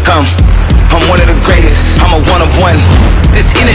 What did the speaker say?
I'm one of the greatest, I'm a one of one. This